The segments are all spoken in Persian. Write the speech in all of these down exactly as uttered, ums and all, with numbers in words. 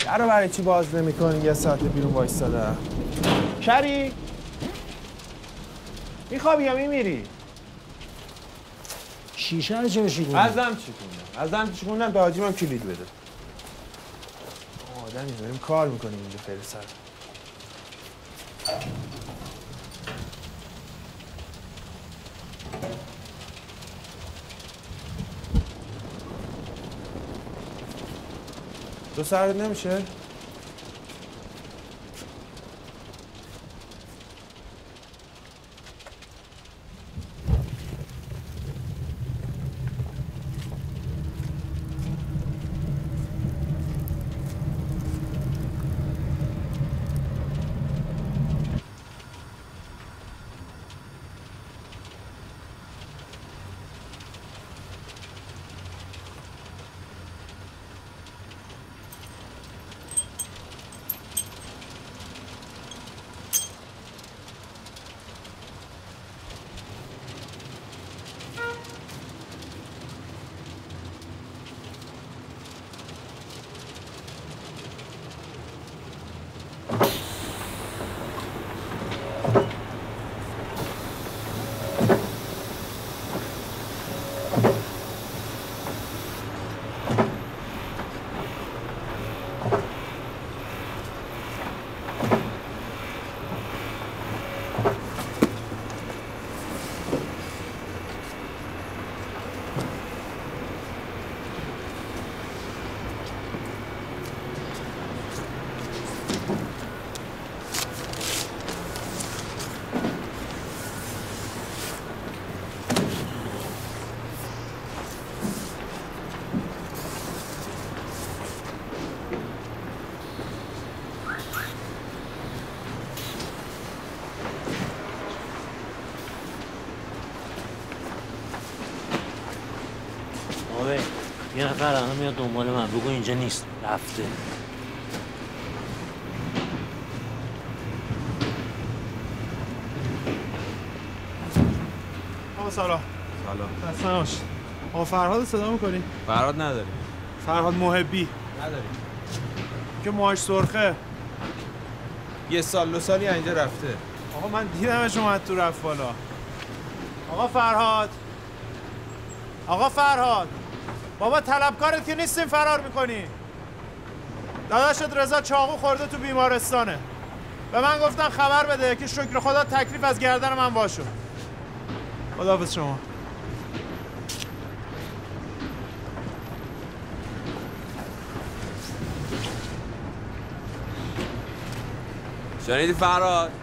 درو برای چی باز نمی‌کنی؟ یه ساعت بیرون وایساده. شری میخوابی یا میمیری؟ شیشه رو چه شیکوندی؟ ازم چیکوندم ازم چیکوندم به حاجی من کلید بده. آدمی داریم کار میکنیم اینجا خیلی سر. تو سرت نمیشه؟ یه نفر الان میاد دنبال من، بگو اینجا نیست، رفته. آقا سلام. سلام. خسته نباشید. آقا فرهاد صدا می‌کنی؟ فرهاد نداری. فرهاد محبی نداری. که موهاش سرخه. یه سال دو سالی اینجا رفته. آقا من دیدمش اومد تو رفت بالا. آقا فرهاد. آقا فرهاد. بابا طلبکارت که نیستیم فرار میکنی. داداشت رضا چاقو خورده تو بیمارستانه. به من گفتن خبر بده که شکر خدا تکلیف از گردن من وا شد. خداحافظ شما. شنیدی فرهاد؟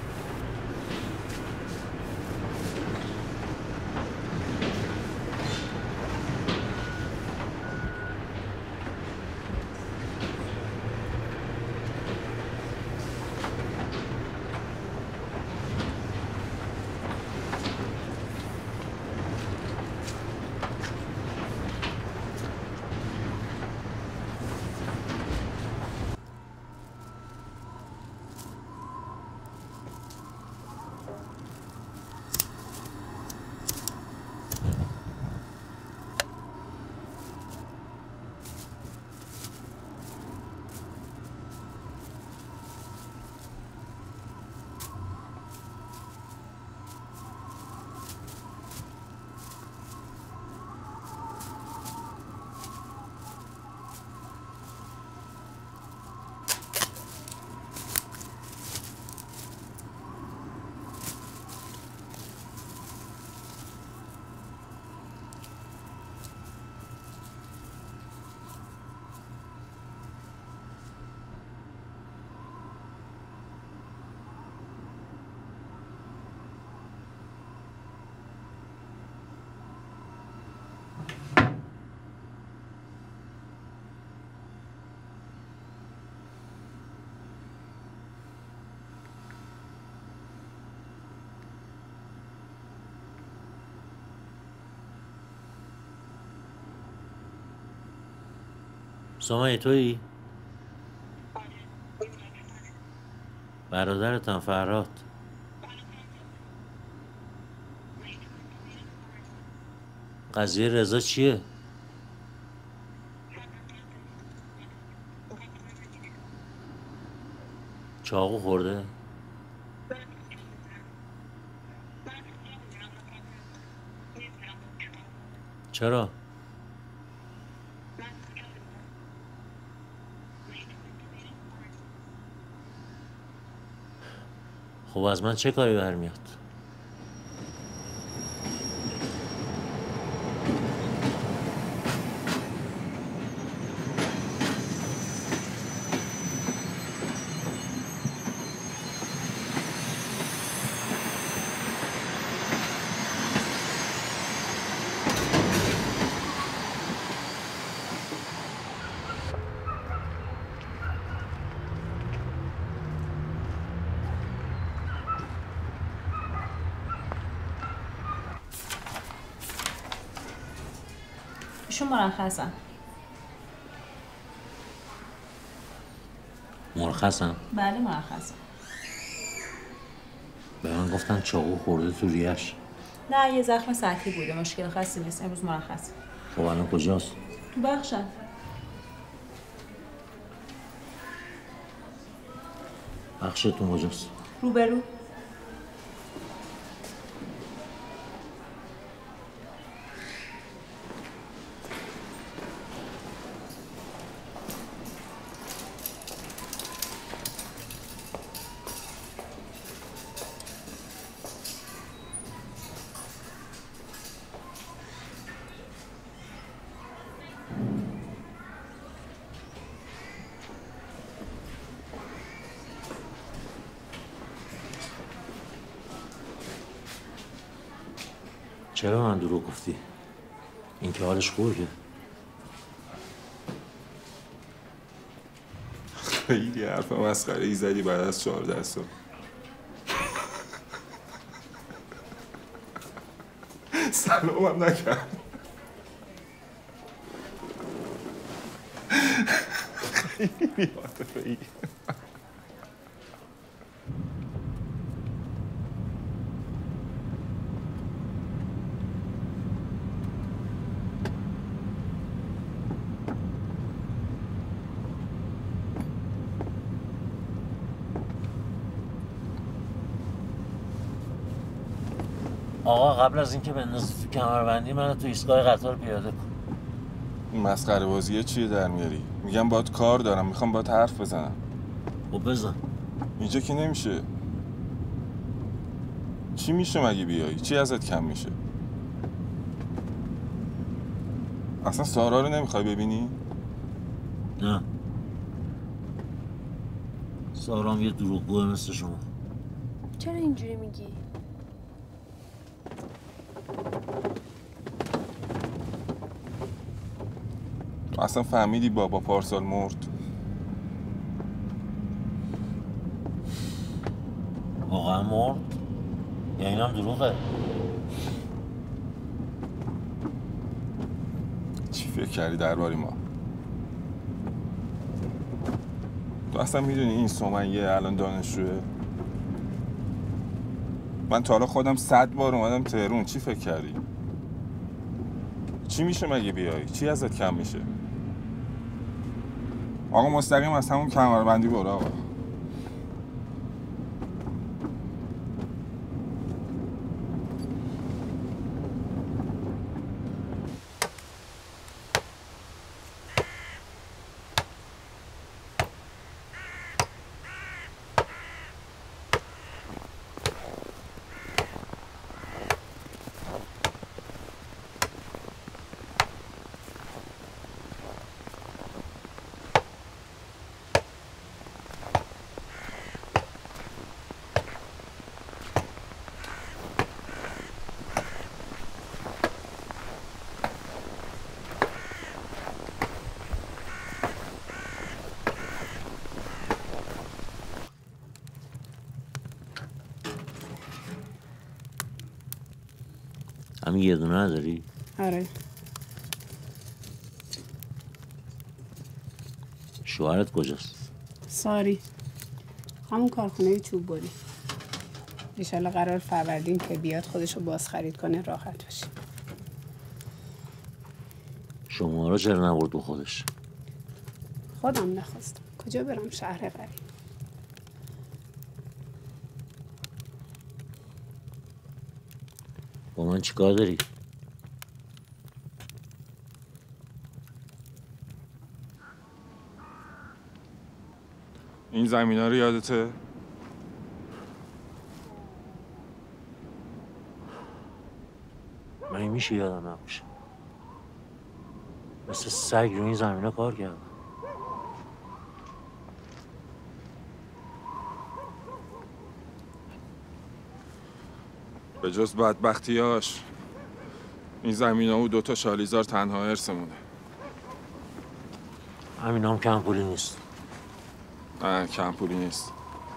سامای تویی؟ برادرتم فرهاد. قضیه رضا چیه؟ چاقو خورده؟ چرا؟ خب از من چه کاری برمیاد؟ ایشون مرخصن. مرخصن؟ بله مرخصن. به من گفتن چاقو خورده تو ریه‌اش. نه یه زخم سطحی بوده، مشکل خاصی نیست. امروز مرخص. خب الان کجاست؟ تو بخشن. بخشتون کجاست؟ روبرو. چرا من دروغ گفتی؟ این که حالش خوبه که خیلی حرف مسخره ای زدی بعد از چهارده سال. سلامم نکرد. خیلی عاطفه ای. آقا قبل از اینکه بندازی تو کمربندی منو تو ایستگاه قطار پیاده کن. این مسخره بازیه چیه در میاری؟ میگم باید کار دارم، میخوام باید حرف بزنم. خب بزن. اینجا که نمیشه. چی میشه مگه بیایی؟ چی ازت کم میشه؟ اصلا سارا رو نمیخوای ببینی؟ نه سارام یه دروغگوه مثل شما. چرا اینجوری میگی؟ اصلا فهمیدی بابا پارسال مرد؟ واقعا مرد؟ یا اینم دروغه؟ چی فکر کردی درباره ما؟ تو اصلا میدونی این سمیه الان دانشجوه؟ من تا حالا خودم صد بار اومدم تهرون. چی فکر کردی؟ چی میشه مگه بیایی؟ چی ازت کم میشه؟ آقا مستقیم از همون کمربندی برو آقا. همین یه دونه نداری؟ آره. شوهرت کجاست؟ ساری همون کارخونه چوب بری. انشالله قرار فروردین که بیاد خودشو باز خرید کنه راحت بشه. شما را چرا نبرد با خودش؟ خودم نخواستم. کجا برم شهر غریب. با من چی کار داری؟ این زمین ها رو یادته؟ من میشه یادم نباشه. مثل سگ رو این زمین ها کار کردم. به جز بدبختیاش این زمین ها و دوتا شالیزار تنها ارثمونه. همین هم کم پولی نیست. نه کم پولی نیست.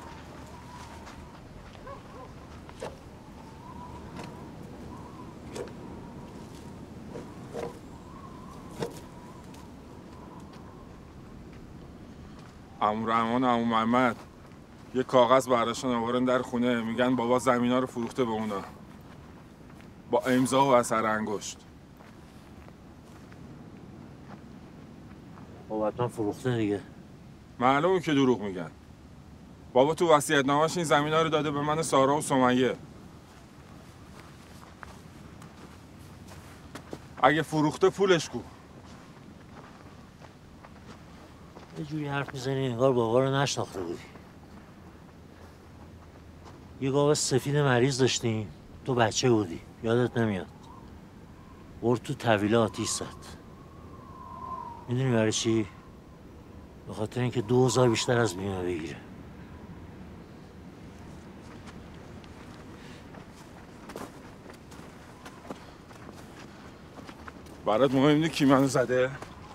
عمو رحمان و عمو محمد یه کاغذ برداشتن آوردن در خونه، میگن بابا زمینا رو فروخته به اونا با امضا و اثر انگشت. بابا حتما فروخته دیگه. معلومه که دروغ میگن. بابا تو وصیت‌نامه‌اش این زمینا رو داده به من، سارا و سمیه. اگه فروخته پولش کو؟ یه جوری حرف میزنی انگار بابا رو نشناخته بودی. یه گاو سفید مریض داشتیم، تو بچه بودی، یادت نمیاد. برد تو طویله آتیش زد. میدونی برای چی؟ به خاطر اینکه دو هزار بیشتر از بیمه بگیره. برات مهم نیست کی منو زده؟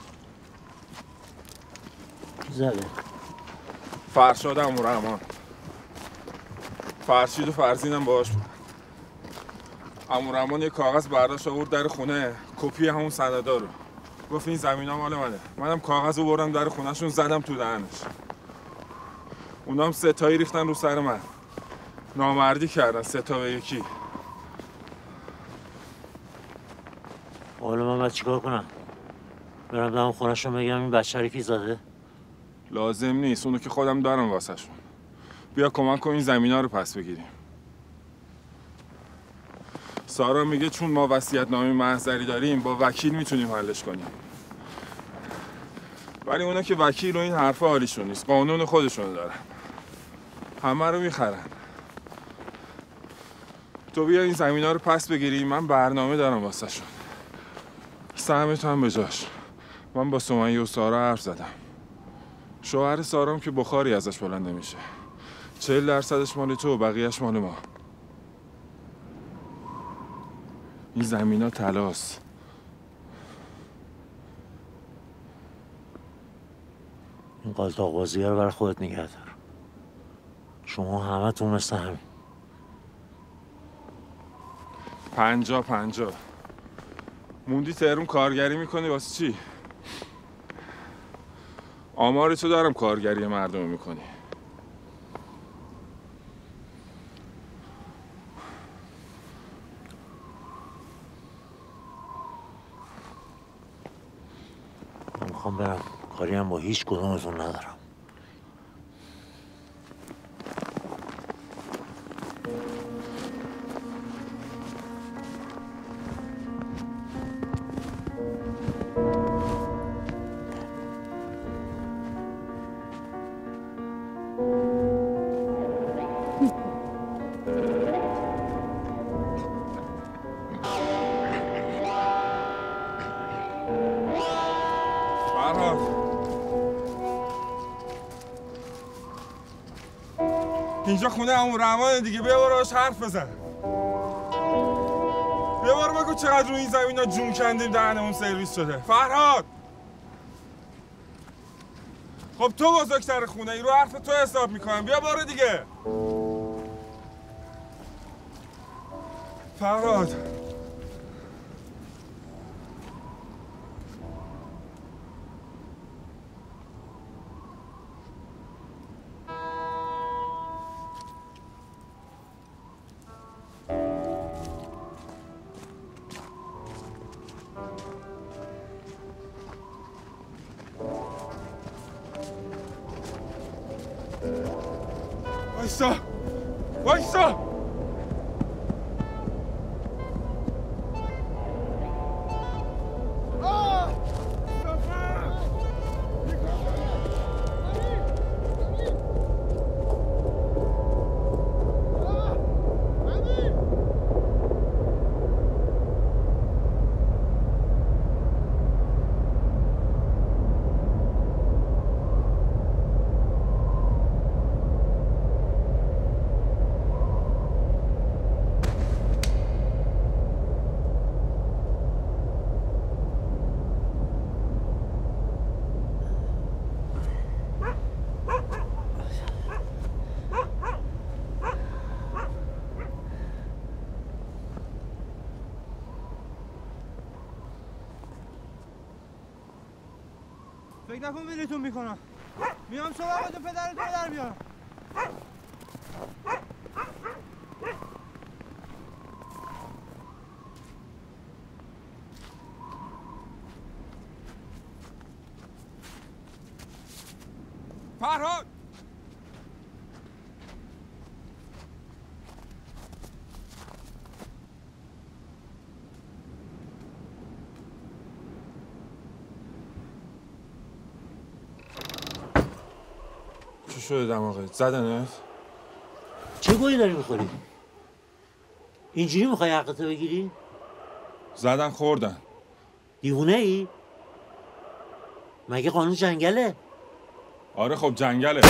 کی زده؟ فرشاد عمو رحمان. فرشید و فرزینم باهاش بود. عمو رحمان یه کاغذ برداشت آورد در خونه، کپی همون سندا رو. گفت این زمینا مال منه. منم کاغذ رو بردم در خونه‌شون زدم تو دهنش. اونا هم سه تایی ریختن رو سر من. نامردی کردن سه تا به یکی. حالا من باید چیکار کنم؟ برم دم خونه‌شون بگم این بچه رو کی زده؟ لازم نیست، اونو که خودم دارم واسه شون. بیا کمک کن این زمینا رو پس بگیریم. سارا میگه چون ما وصیت‌نامه محضری داریم با وکیل میتونیم حلش کنیم. ولی اونا که وکیل و این حرفا حالیشون نیست، قانون خودشون دارن. همه رو میخرن. تو بیا این زمینا رو پس بگیری، من برنامه دارم واسه شون. سهمت هم به جاش. من با سمیه و سارا حرف زدم. شوهر سارام که بخاری ازش بلند نمیشه. چهل درصدش مال تو و بقیهش مال ما. این زمینا طلاست. این قالتاق بازی رو برای خودت نگه دار. شما همه تون مثل همین. پنجا پنجا. موندی تهرون کارگری میکنی واسه چی؟ آمار تو دارم کارگری مردم میکنی. من میخوام برم، کاری هم با هیچ کدومتون ندارم. اینجا خونه عمو رحمانه دیگه، بیا برو باش حرف بزن. بیا برو بگو چقدر رو این زمینا جون کندیم دهنمون سرویس شده. فرهاد، خب تو بزرگتر خونه ای، رو حرف تو حساب میکنم. بیا برو دیگه. فرهاد، وایسا وایسا فکر نکن ویلیتون میکنم. میام صبح با پدرتون در بیارم. فرهاد چی شده دماغت؟ زدنت؟ چه گویی داری میخوری؟ اینجوری میخوای حقتو بگیری؟ زدن خوردن. دیوونه ای؟ مگه قانون جنگله؟ آره خب جنگله.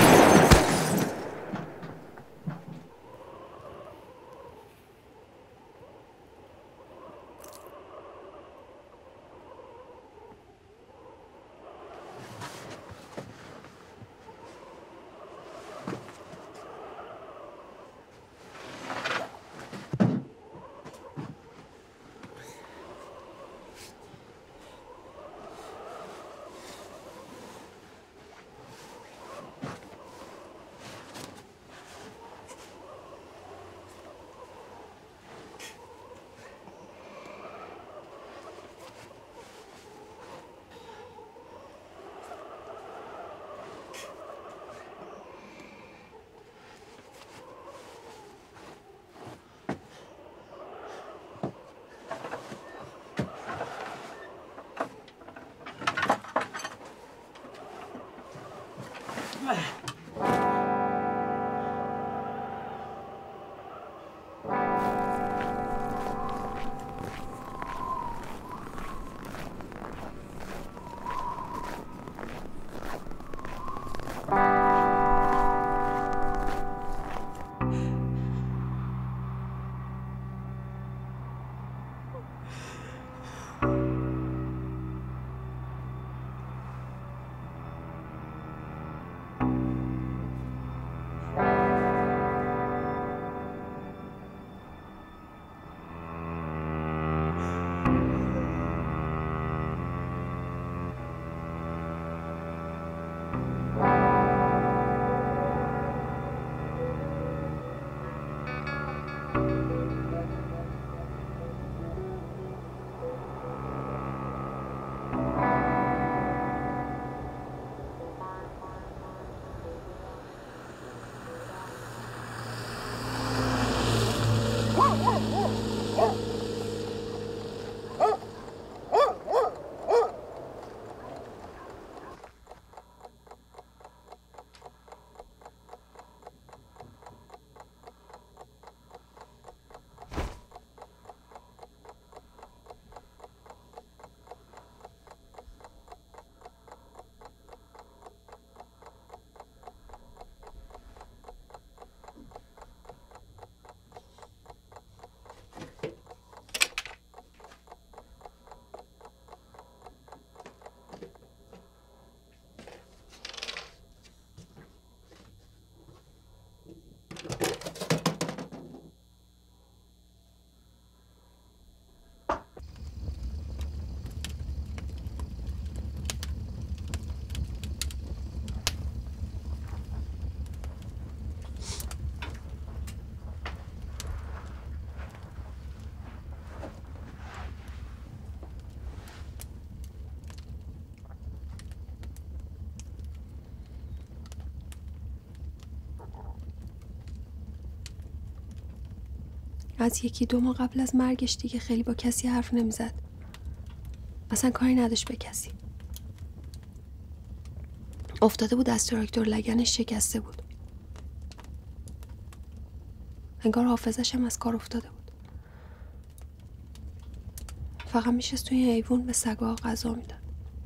از یکی دو ماه قبل از مرگش دیگه خیلی با کسی حرف نمیزد. اصلا کاری نداشت به کسی. افتاده بود از تراکتور، لگنش شکسته بود. انگار حافظش هم از کار افتاده بود. فقط میشست توی ایوون به سگا غذا میداد.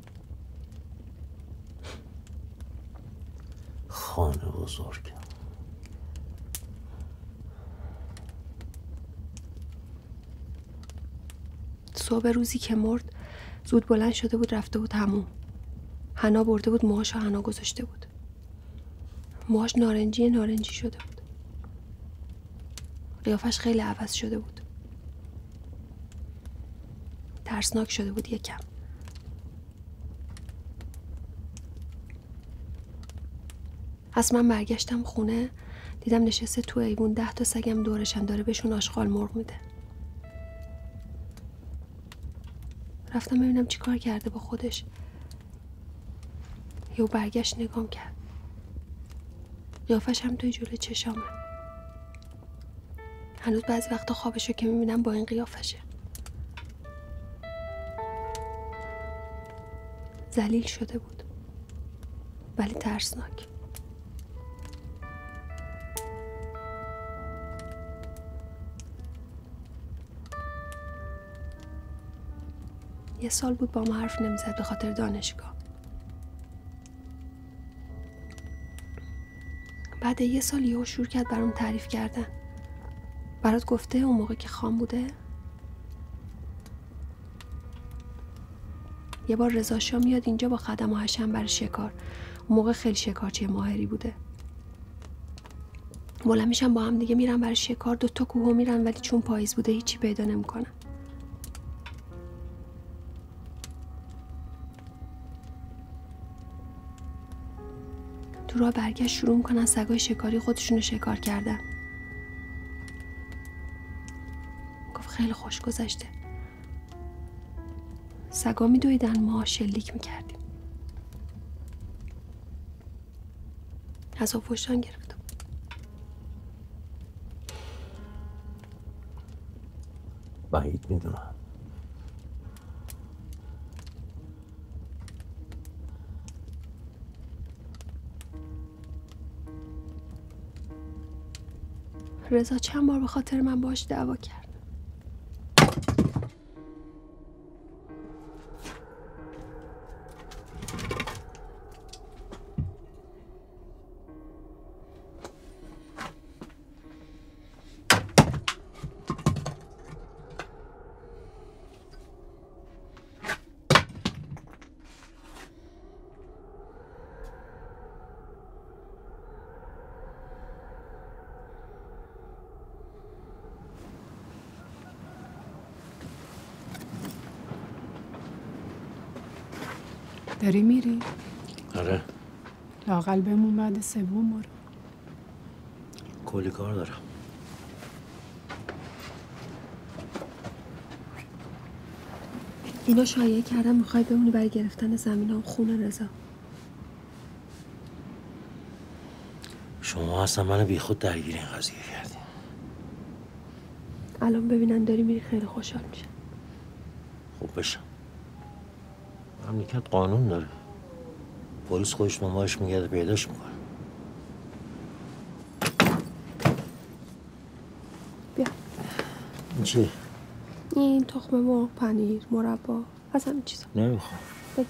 خانه بزرگ. صبح روزی که مرد زود بلند شده بود رفته بود حموم. حنا برده بود موهاشو حنا گذاشته بود. موهاش نارنجی نارنجی شده بود. قیافش خیلی عوض شده بود. ترسناک شده بود یکم. پس من برگشتم خونه، دیدم نشسته تو ایوون، ده تا سگم دورشن، داره بهشون آشغال مرغ میده. رفتم ببینم چی کار کرده با خودش. یهو برگشت نگام کرد. قیافش هم توی جلوی چشامه. هنوز بعضی وقتا خوابشو که میبینم با این قیافشه. ذلیل شده بود ولی ترسناک. یه سال بود با ما حرف نمیزد به خاطر دانشگاه. بعد یه سال یهو شروع کرد برام تعریف کردن. برات گفته اون موقع که خام بوده؟ یه بار رضا شاه میاد اینجا با خدم و حشم برای شکار. اون موقع خیلی شکارچی ماهری بوده. بلند میشن با هم دیگه میرن برای شکار، دو تا کوه میرن ولی چون پاییز بوده هیچی پیدا نمیکنن. تو راه برگشت شروع میکنن سگای شکاری خودشونو شکار کردن. گفت خیلی خوش گذشته. سگا میدویدن، ما شلیک میکردیم. عذاب وجدان گرفتم. بعید میدونم. رضا چند بار به خاطر من باش دعوا کرد. داری میری؟ آره. لااقل بمون بعد سوم برو. کلی کار دارم. اینا شایعه کردن میخوای بمونی برای گرفتن زمینام خونه رضا. شما اصلا منو بی خود درگیر این قضیه کردین. الان ببینن داری میری خیلی خوشحال میشن. خوب بشم. مملکت قانون داره. پلیس خودش ماماش میگرده پیداش میکنه. بیا. این چیه؟ این تخم مرغ، پنیر، مربا، از همین چیزا. نمیخوام. بگیر.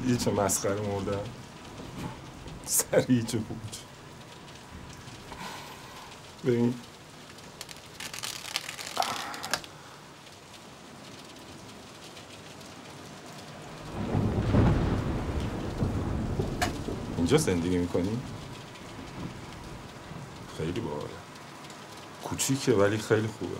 یه چه مسخره مردم سری چه پوچ. ببین اینجا زندگی میکنی؟ خیلی باحاله. کوچیکه ولی خیلی خوبه.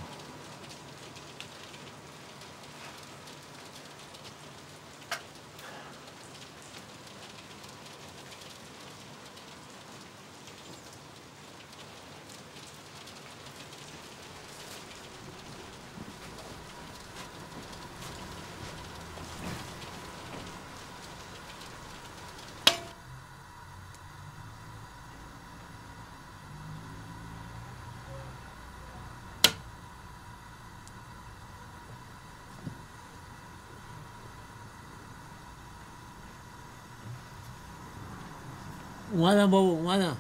اومدم بابا اومدم.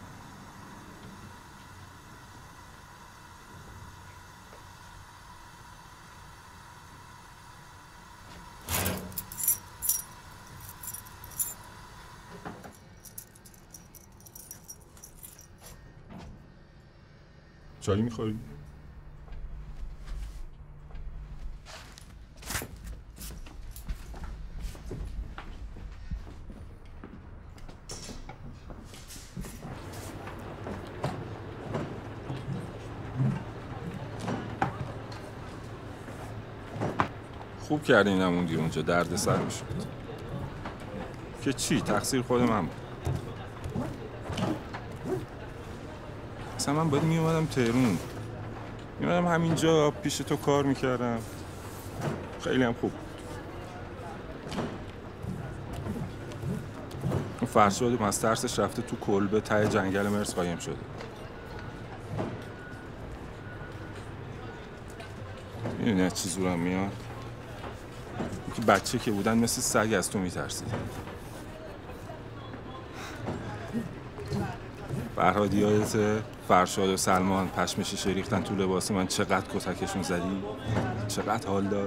چایی میخوری؟ خوب کردی نموندی اونجا، درد سر میشد. که چی؟ تقصیر خود من بود. اصلا من باید میومدم تهرون، میومدم همینجا پیش تو کار میکردم. خیلی هم خوب. اون فرشاد از ترسش رفته تو کلبه ته جنگل مرز قایم شده. میدونی از چی زورم میاد؟ که بچه که بودن مثل سگ از تو میترسید. فرهاد یادت فرشاد و سلمان پشم شیشه ریختن تو لباس من، چقدر کتکشون زدی؟ چقدر حال داد؟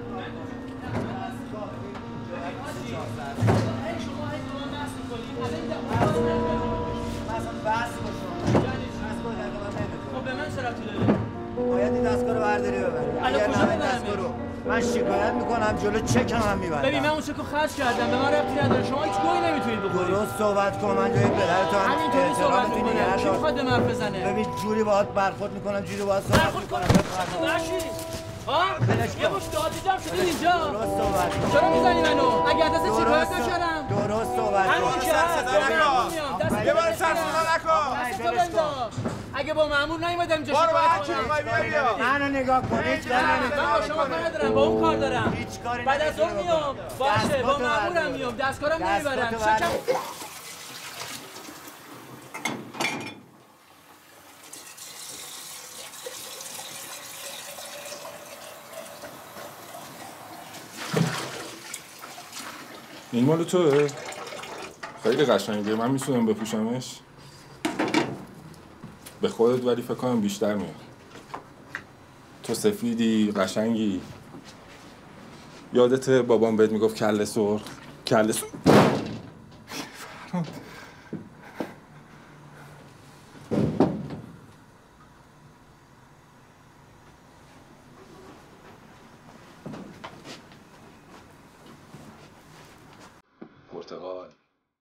خب به من چه ربطی داره؟ باید این دستگاه رو برداری ببری. اگر نه این دستگاه رو من شکایت میکنم، جلو چکم هم میبندم. ببین من اون چکو خرج کردم، به من ربطی نداره. شما هیچ گویی نمیتونید بخورید. درست صحبت کن، من جای پدرتو هم همینطوری صحبت میکنم. کی میخواد به من حرف بزنه؟ ببین جوری باهات برخورد میکنم، جوری باهات صحبت میکنم. باشی ها؟ یه مش دادی جمع شدید اینجا. درست صحبت کن. چرا میزنی منو؟ اگه دست شکایت نکردم. درست صحبت کن. همین که هست. یه بار سر صدا نکن. اگه با مأمور نیومدم اینجا شکایت کنم. منو نگاه کن. هیچ کاری من با شما کار ندارم، با اون کار دارم. هیچ کاری بعد از اون میام. باشه با مأمورم میام. دستکارم نمیبرم. شکم این مال توه؟ خیلی قشنگه، من میتونم بپوشمش؟ به خودت ولی فکر کنم بیشتر میاد. تو سفیدی، قشنگی. یادته بابام بهت میگفت کله سرخ؟ کله سرخ پرتقال.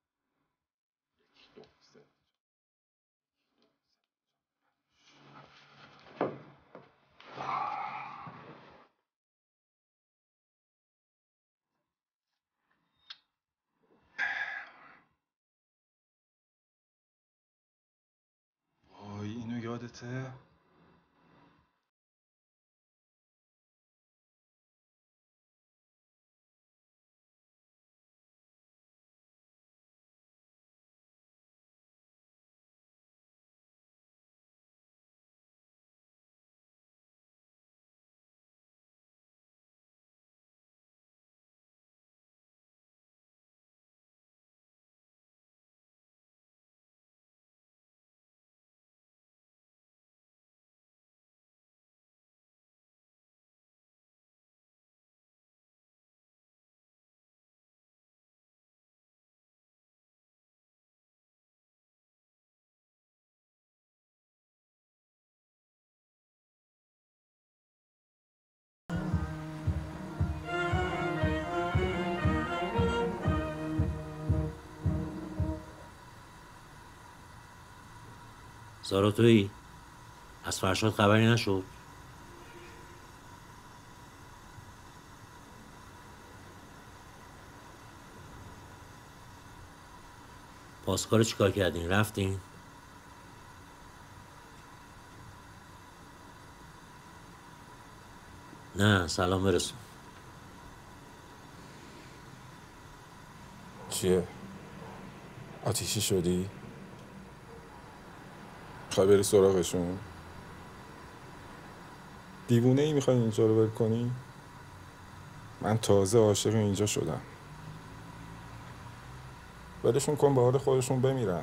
وای اینو یادته؟ زارا تویی؟ از فرشاد خبری نشد؟ پاسکار چیکار کردین؟ رفتین؟ نه سلام برسون. چیه؟ آتیشی شدی؟ میخوای بری سراغشون؟ دیوونه ای میخوای اینجا رو ول کنی؟ من تازه عاشق اینجا شدم. ولشون کن به حال خودشون بمیرن.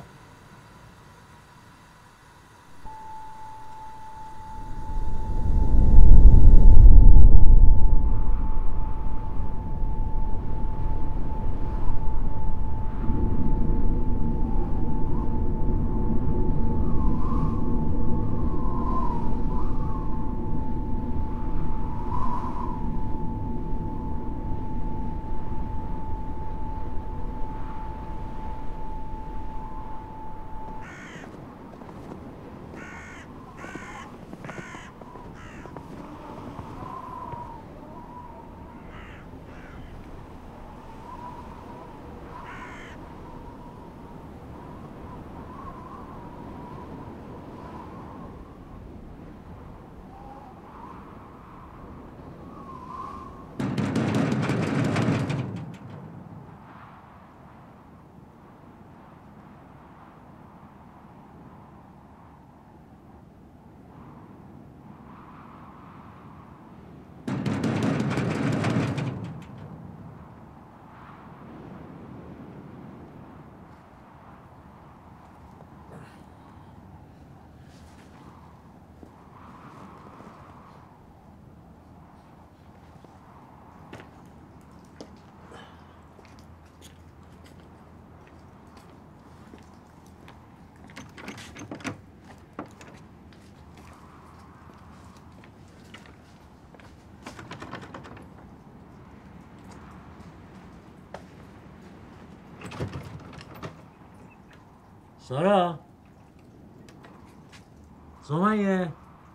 سارا سمیه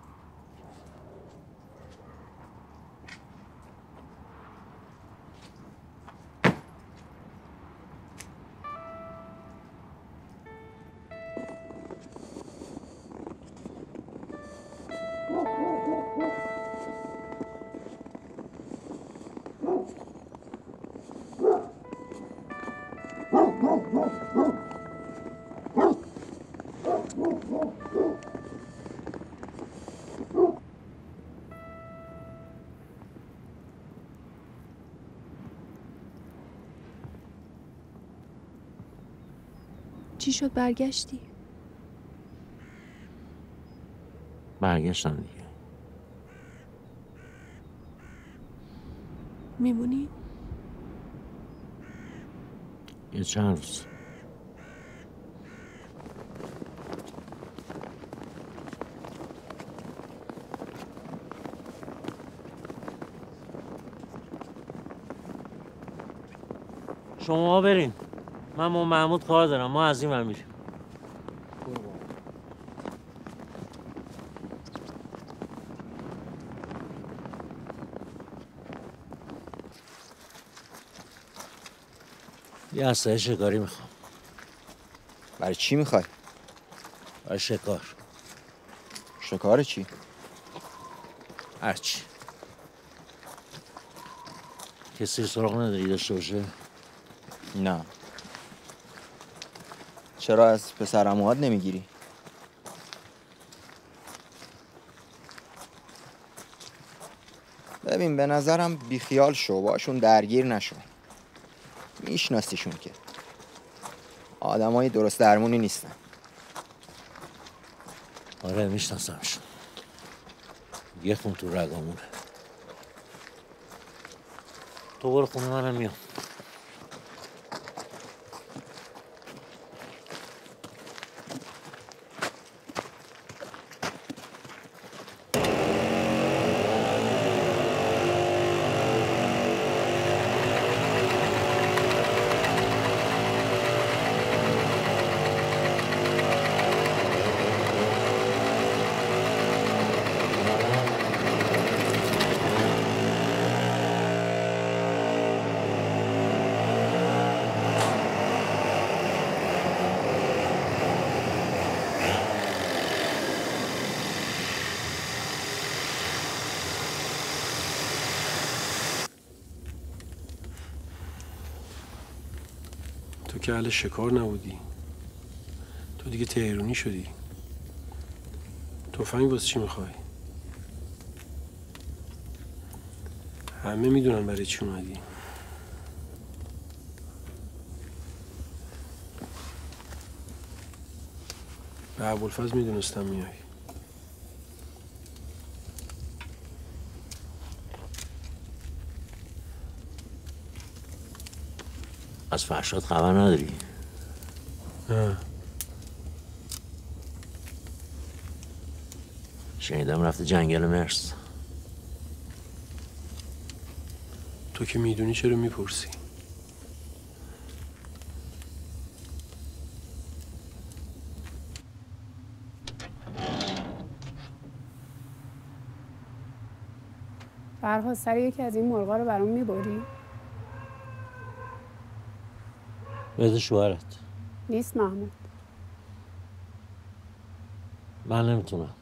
چی شد برگشتی؟ برگشتم دیگه. میمونی؟ یه چند روز. شما برین، من با محمود کار دارم، ما از این ور میریم. یه اسلحه شکاری میخوام. برای چی میخوای؟ برای شکار. شکار چی؟ هرچی. کسی سراغ نداری داشته باشه؟ نه. چرا از پسر عموهات نمیگیری؟ ببین به نظرم بیخیال شو، باشون درگیر نشو. میشناسیشون که آدمای درست درمونی نیستن. آره میشناسمشون، یه خون تو رگامونه. تو برو خونه منم میام. تو که اهل شکار نبودی، تو دیگه تهرونی شدی. تفنگ واسه چی میخوای؟ همه میدونن برای چی اومدی. به ابوالفضل میدونستم میای. از فرشاد خبر نداری؟ نه. شنیدم رفته جنگل مرز. تو که میدونی چرا میپرسی؟ فرهاد سر یکی از این مرغا رو برام میبری؟ بده شوهرت. نیست محمود. من نمیتونم.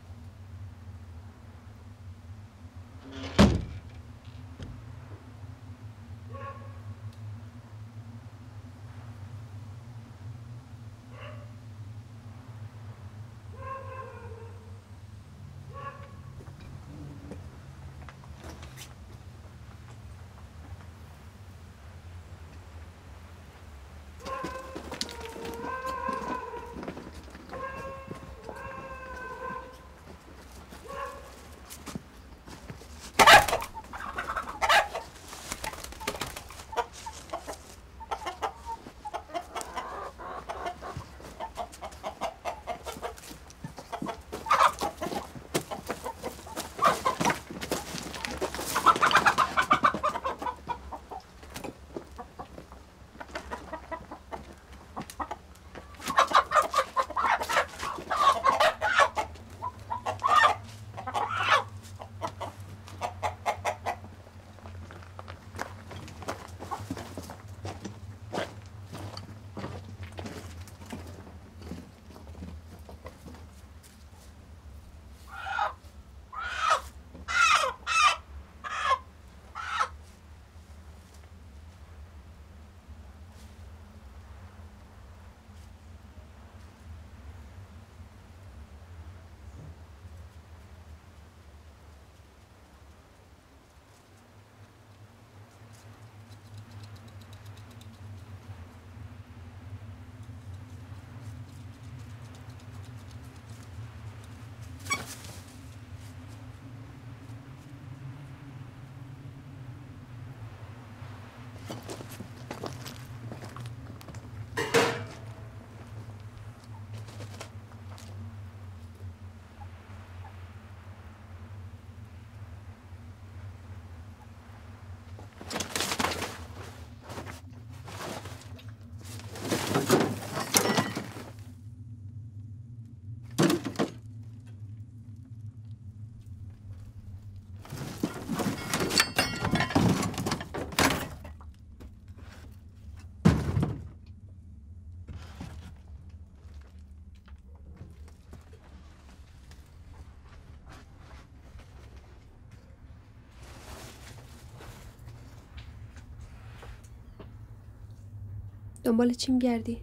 دنبال چی میگردی؟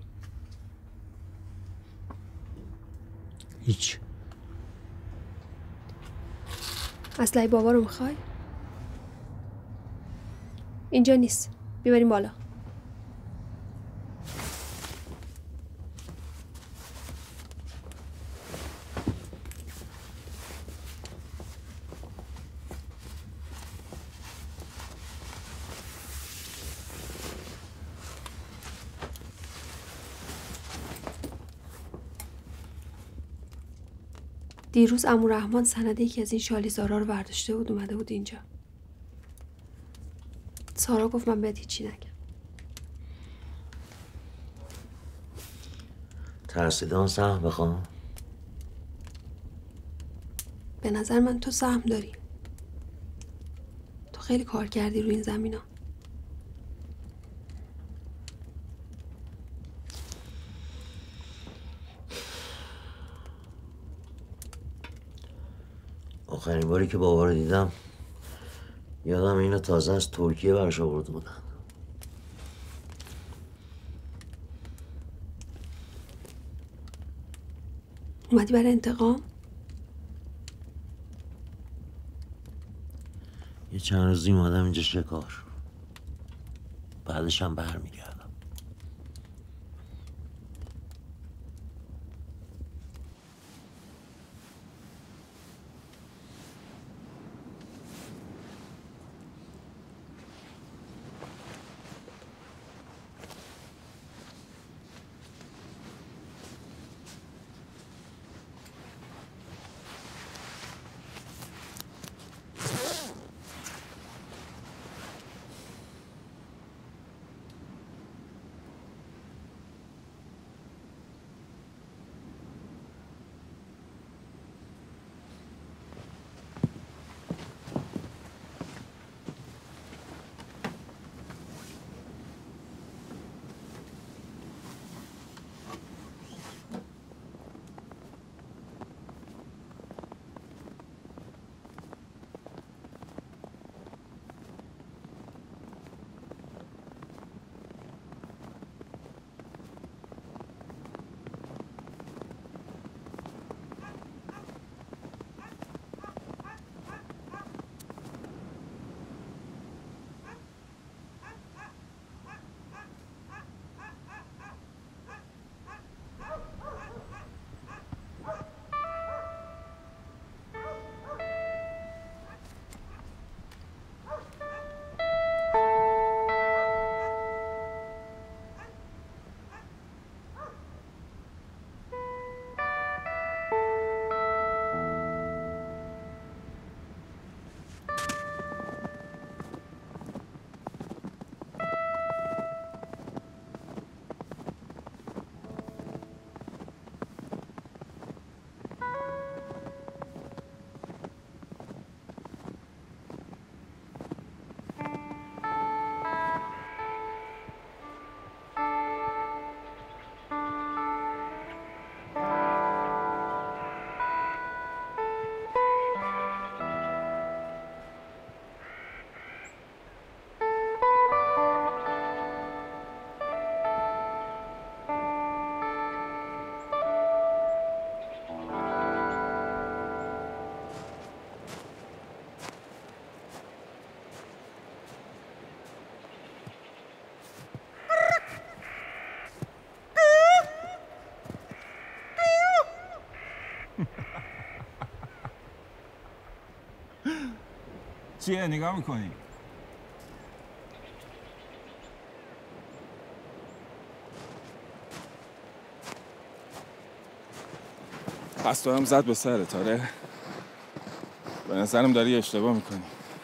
هیچ. اسلحه بابا رو میخوای؟ اینجا نیست. بیبریم بالا. دیروز عمو رحمان سند یکی از این شالیزارا رو برداشته بود اومده بود اینجا. سارا گفت من بهت هیچی نگم. ترسیدان سهم بخوام؟ به نظر من تو سهم داری. تو خیلی کار کردی روی این زمینا. آخرین باری که بابا رو دیدم یادم اینو تازه از ترکیه برش آورده بودن. اومدی برای انتقام؟ یه چند روزی اومدم اینجا شکار، بعدش هم برمیگردم. چیه نگاه میکنی؟ پس تو هم زد به سرت آره؟ به نظرم داری اشتباه میکنی.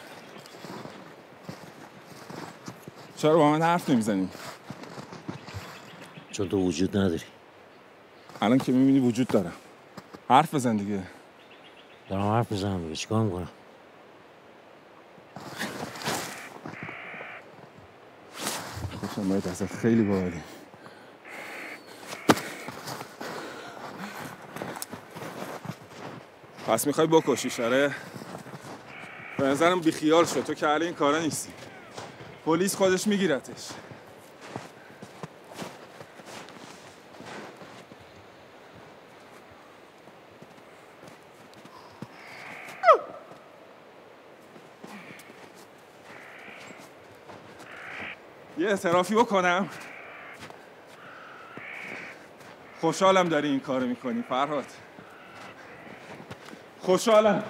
چرا با من حرف نمیزنی؟ چون تو وجود نداری. الان که میبینی وجود دارم. حرف بزن دیگه. دارم حرف بزنم دیگه، چیکار میکنم؟ خوشم باید ازت خیلی باحالی. پس میخوای بکشیش آره؟ به نظرم بیخیال شد، تو که اهل این کارا نیستی. پلیس خودش میگیرتش. یه اعترافی بکنم. خوشحالم داری این کارو میکنی فرهاد. خوشحالم.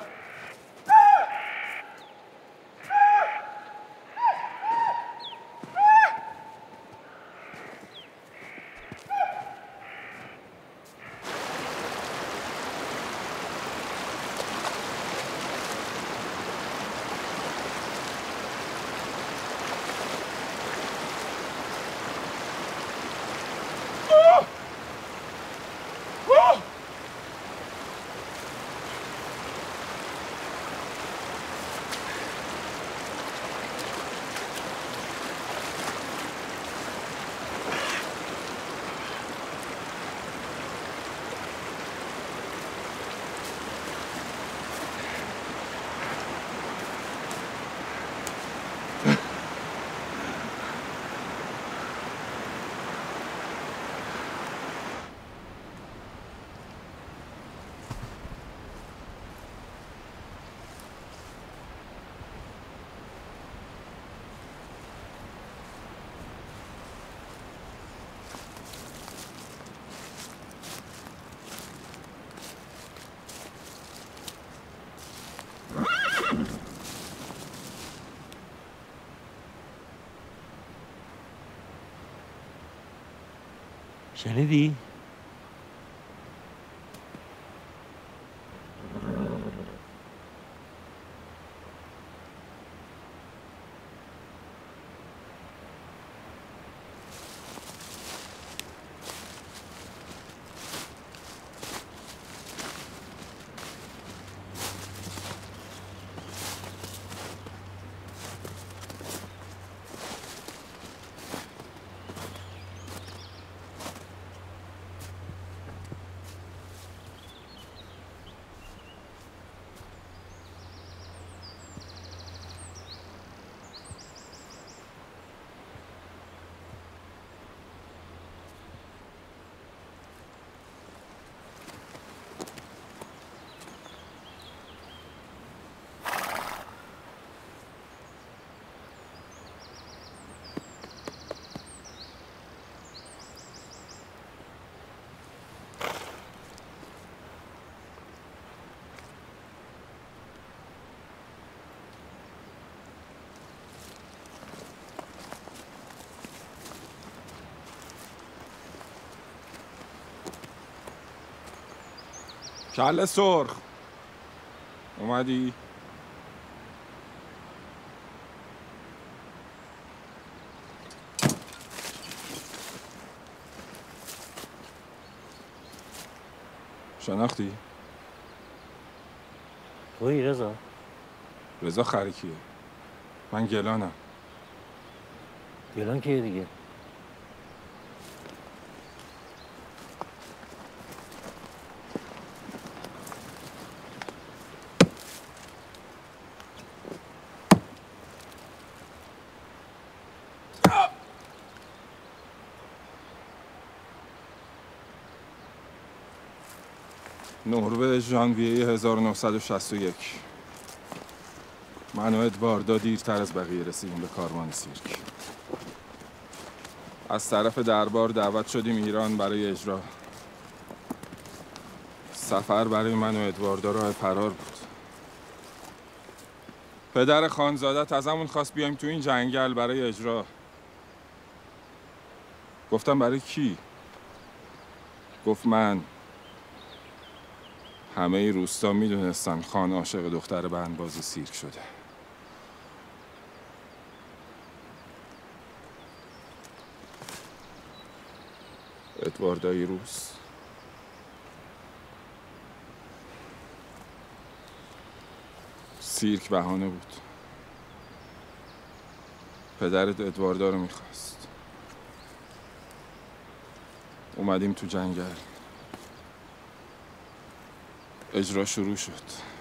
شنیدی؟ کله سرخ اومدی؟ شناختی؟ توی رضا؟ رضا خرکیه. من گلانم. گلان کیه دیگه؟ نروژ ژانویه هزار و نهصد و شصت و یک. من و ادواردا دیرتر از بقیه رسیدیم به کاروان سیرک. از طرف دربار دعوت شدیم ایران برای اجرا. سفر برای من و ادواردا راه فرار بود. پدر خانزادت ازمون خواست بیایم تو این جنگل برای اجرا. گفتم برای کی؟ گفت من. همه روستا میدونستن خان عاشق دختر بندباز سیرک شده. ادواردای روس. سیرک بهانه بود. پدرت ادواردا رو میخواست. اومدیم تو جنگل. اجرا شروع شد.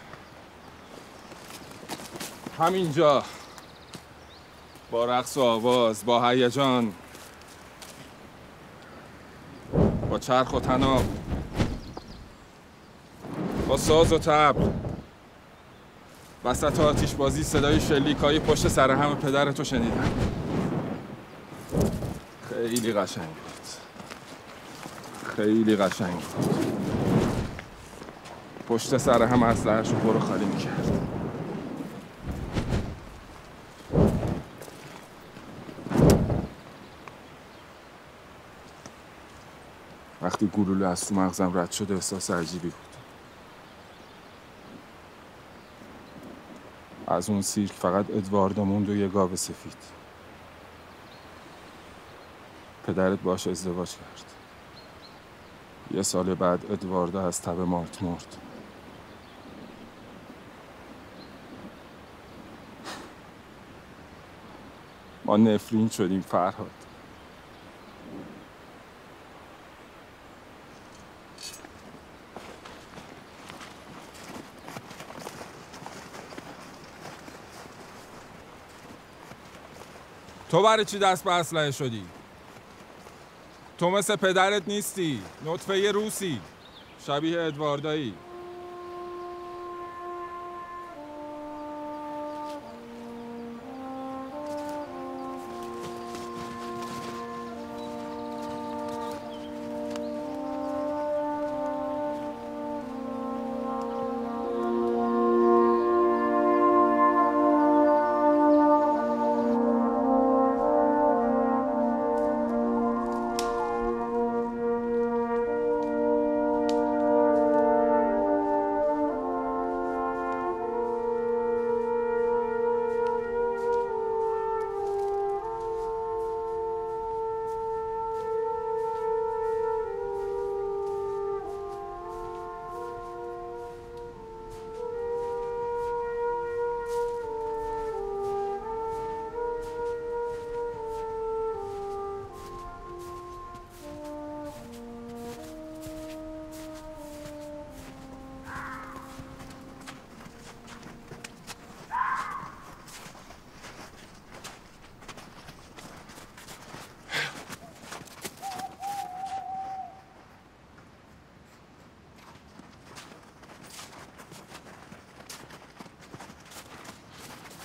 همینجا با رقص و آواز، با هیجان، با چرخ و طناب، با ساز و طبل، وسط آتیش بازی صدای شلیکای پشت سر هم پدرتو شنیدم. خیلی قشنگ بود. خیلی قشنگ بود. پشت سر هم اسلحه‌شو برو خالی میکرد. وقتی گلوله از تو مغزم رد شد احساس عجیبی بود. از اون سیرک فقط ادواردا موند و یه گاو سفید. پدرت باش ازدواج کرد. یه سال بعد ادواردا از تب مارت مرد. ما نفرین شدیم فرهاد. تو برای چی دست به اسلحه شدی؟ تو مثل پدرت نیستی. نطفه روسی. شبیه ادواردایی.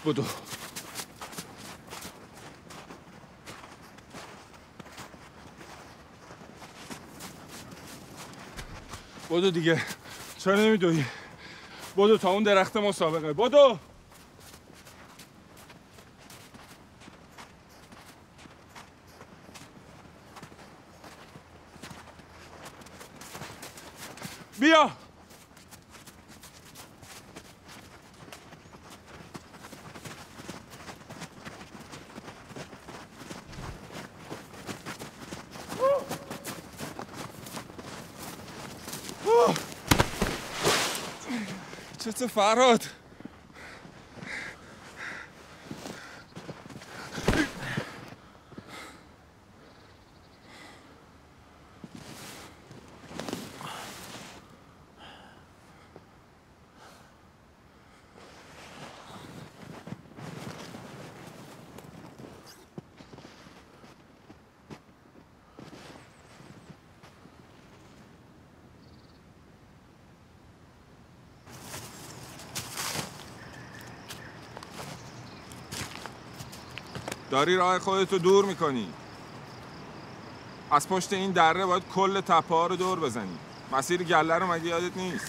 بدو. بدو دیگه. چرا نمیدوی؟ بدو تا اون درخت مسابقه. بدو. بیا. چطور فرهاد؟ داری راه خودتو دور میکنی. از پشت این دره باید کل تپه ها رو دور بزنی. مسیر گله رو مگه یادت نیست؟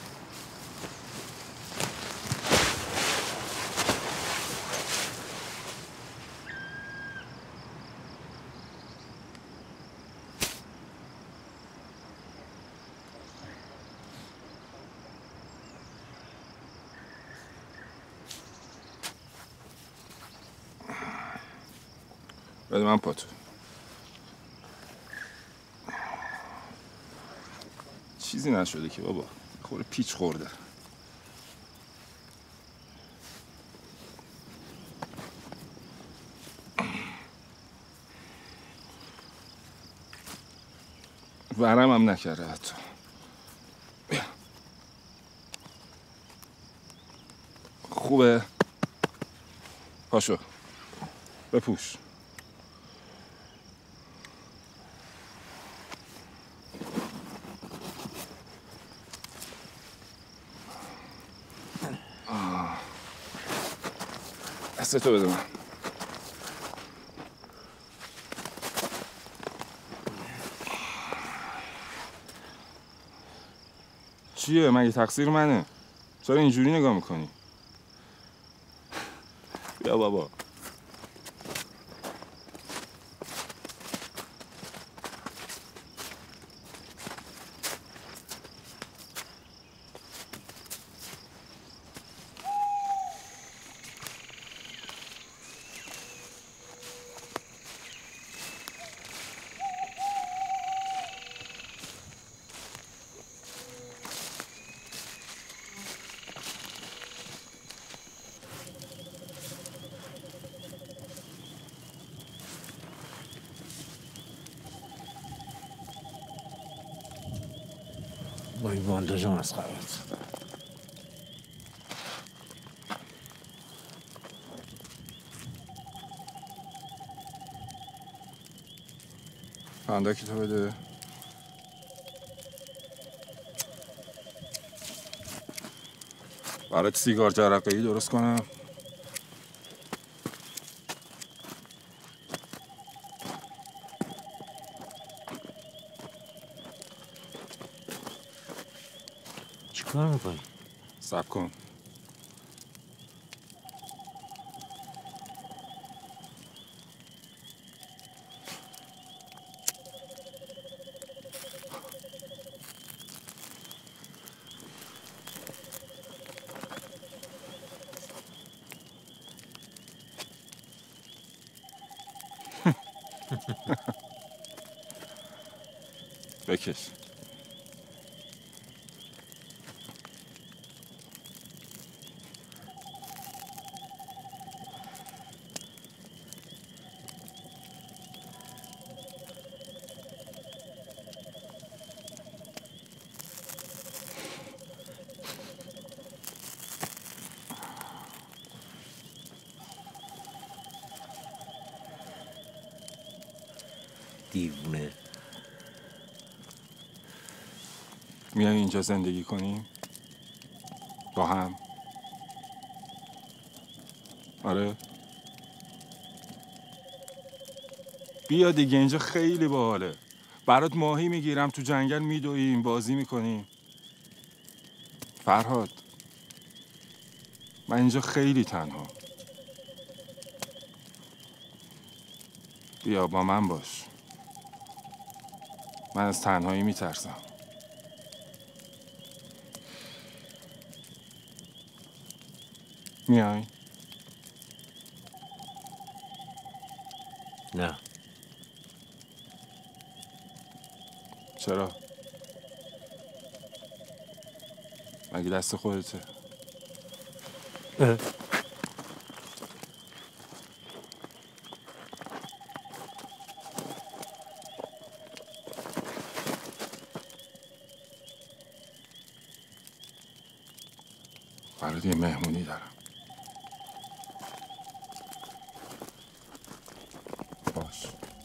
بده من پاتو. چیزی نشده که بابا. خوره پیچ خورده. ورم هم نکرده حتی. خوبه. پاشو. بپوش. دستتو بده من. چیه؟ مگه تقصیر منه؟ چرا اینجوری نگاه میکنی؟ بیا بابا. با این بانداژ مسخره‌ات. پندکی تو بده. برات سیگار جرقه‌ای درست کنم. کار میکنی؟ صبر کن. بکش. دیوونه. میای اینجا زندگی کنیم با هم. آره بیا دیگه، اینجا خیلی باحاله. برات ماهی میگیرم، تو جنگل میدویم، بازی میکنیم. فرهاد، من اینجا خیلی تنها. بیا با من باش. من از تنهایی میترسم. میای؟ نه. چرا؟ مگه دست خودته؟ برات یه مهمونی دارم. باش.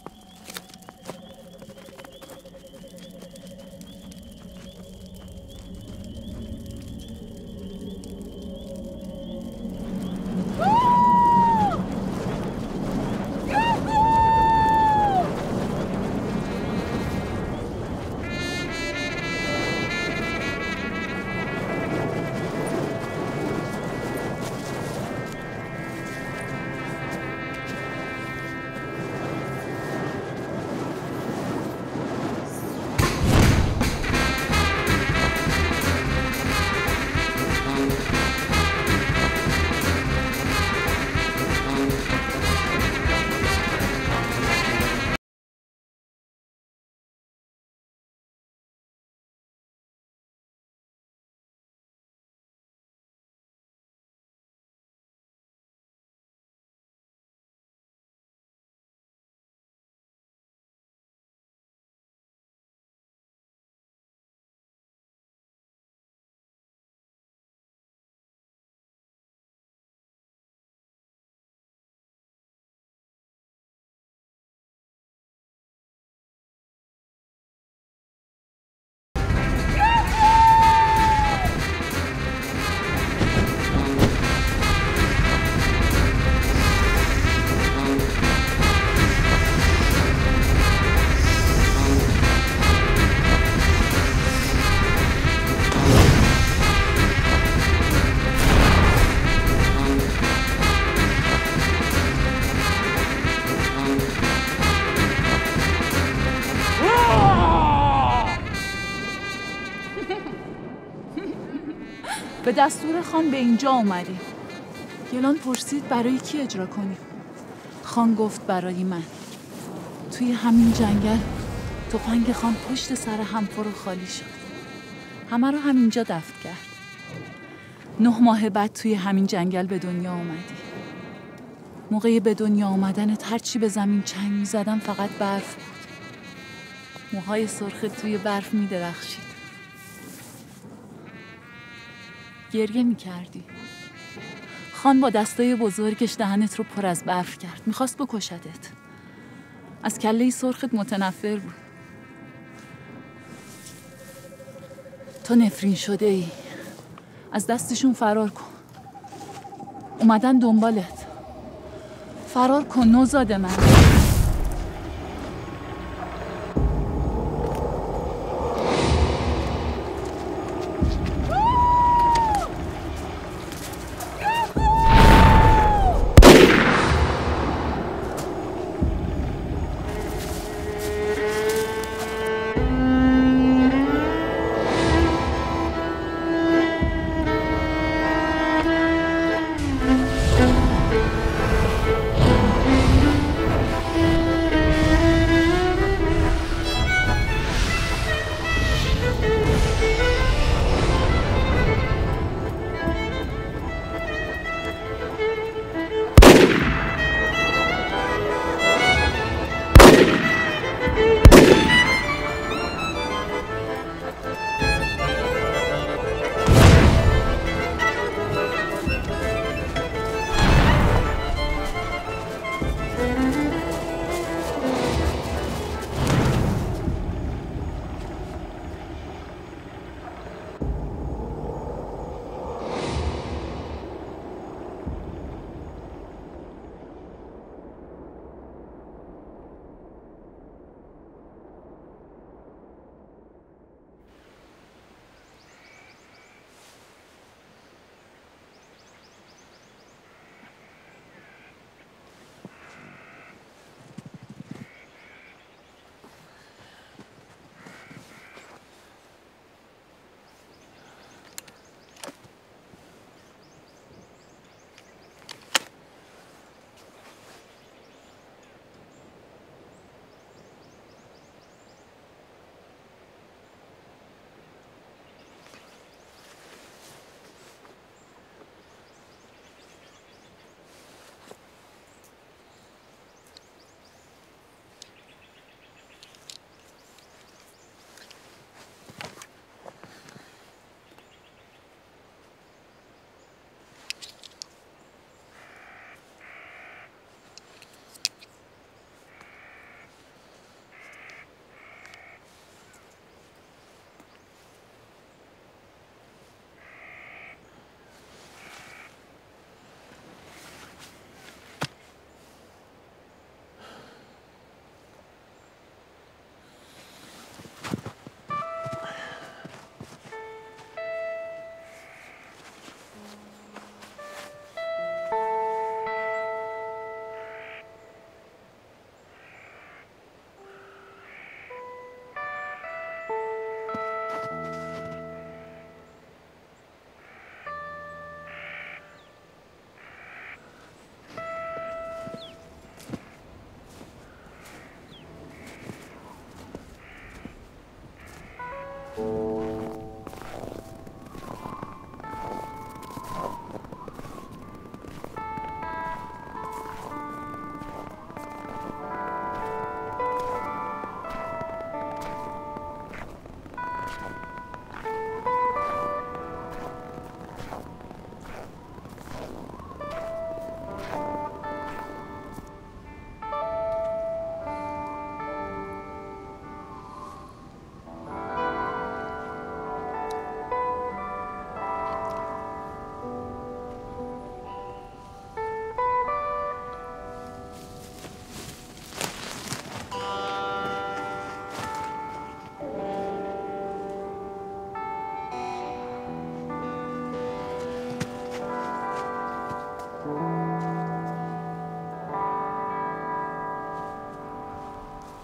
به دستور خان به اینجا اومدیم. گیلان پرسید برای کی اجرا کنیم. خان گفت برای من. توی همین جنگل تفنگ خان پشت سر هم فرو خالی شد. همه رو همینجا دفن کرد. نه ماه بعد توی همین جنگل به دنیا اومدی. موقع به دنیا آمدنت هرچی به زمین چنگ می زدم فقط برف بود. موهای سرخت توی برف می درخشید. گریه می کردی. خان با دستای بزرگش دهنت رو پر از برف کرد. میخواست بکشتت. از کله سرخت متنفر بود. تو نفرین شده ای. از دستشون فرار کن. اومدن دنبالت. فرار کن نوزاد من.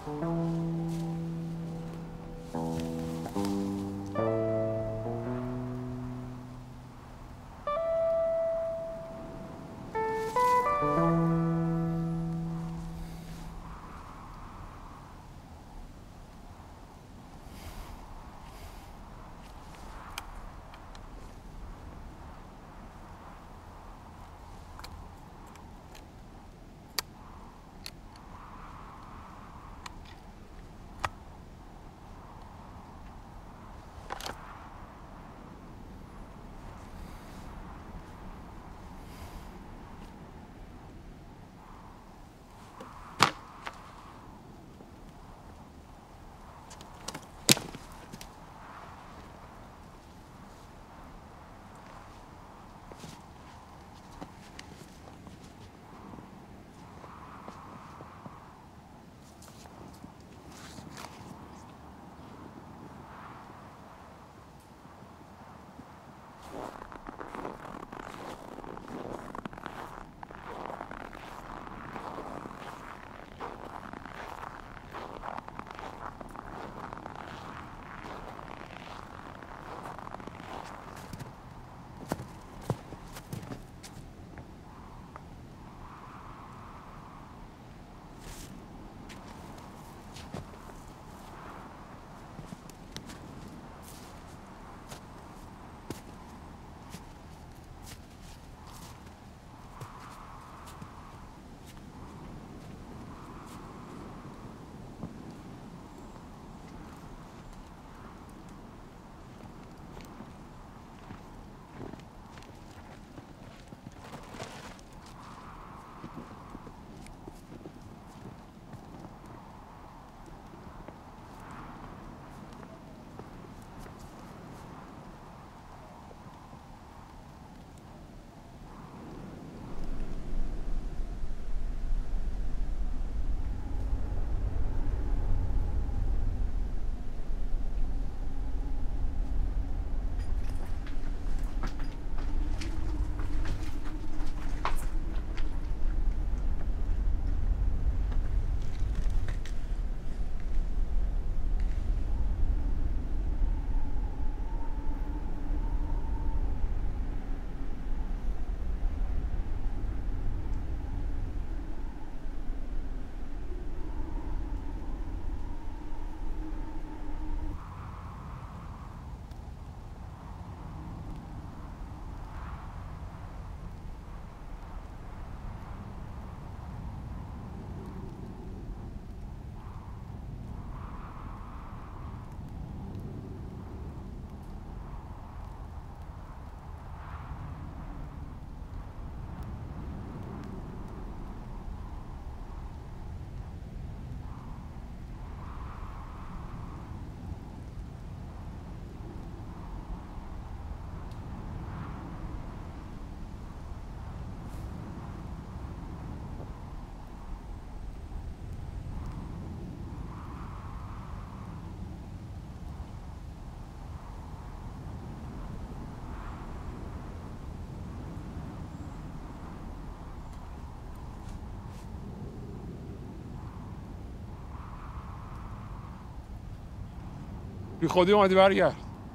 بی خودی اومدی برگرد.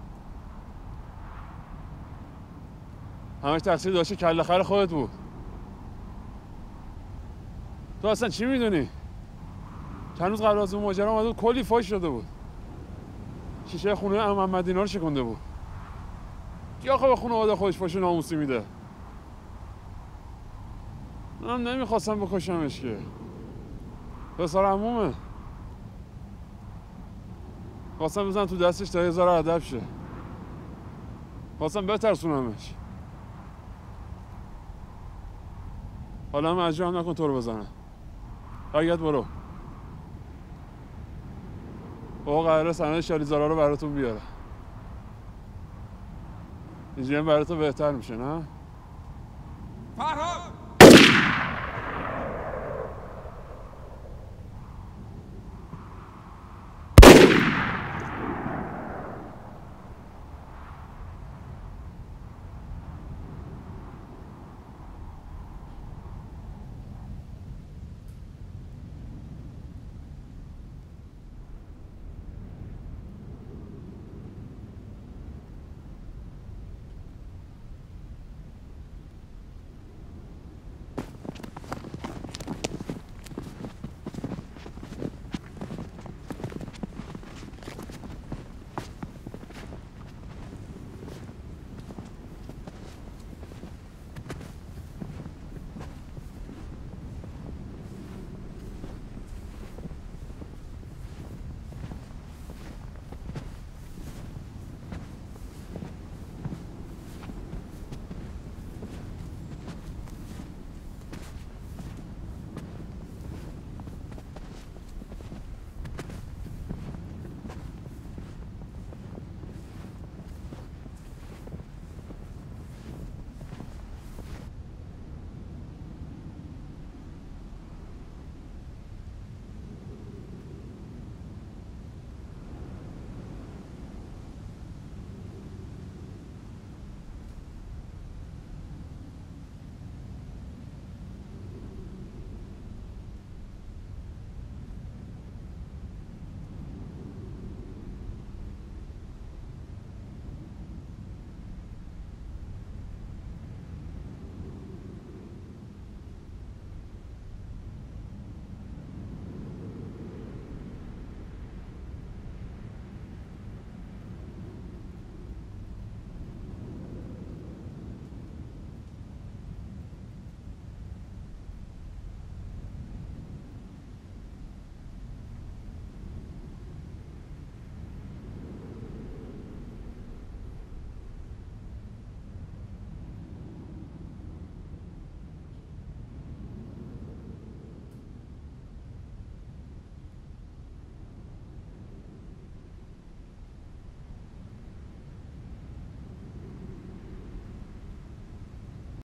همش تقصیر داشته کله خر خودت بود. تو اصلا چی میدونی؟ چند روز قبل از اون ماجرا اومده بود کلی فاش شده بود. شیشه خونه ام محمد اینا رو شکنده بود. کی آخه به خانواده خودش فاش ناموسی میده؟ منم نمیخواستم بکشمش که. پسر عمومه. خواستم بزنم تو دستش تا هزار ادب شه. خواستم بترسونمش. حالا هم مجبورم نکن تو رو بزنم. برگرد برو. بابا قراره سند شالیزارا رو براتون بیاره. اینجوری هم برای تو بهتر میشه نه؟ فرهاد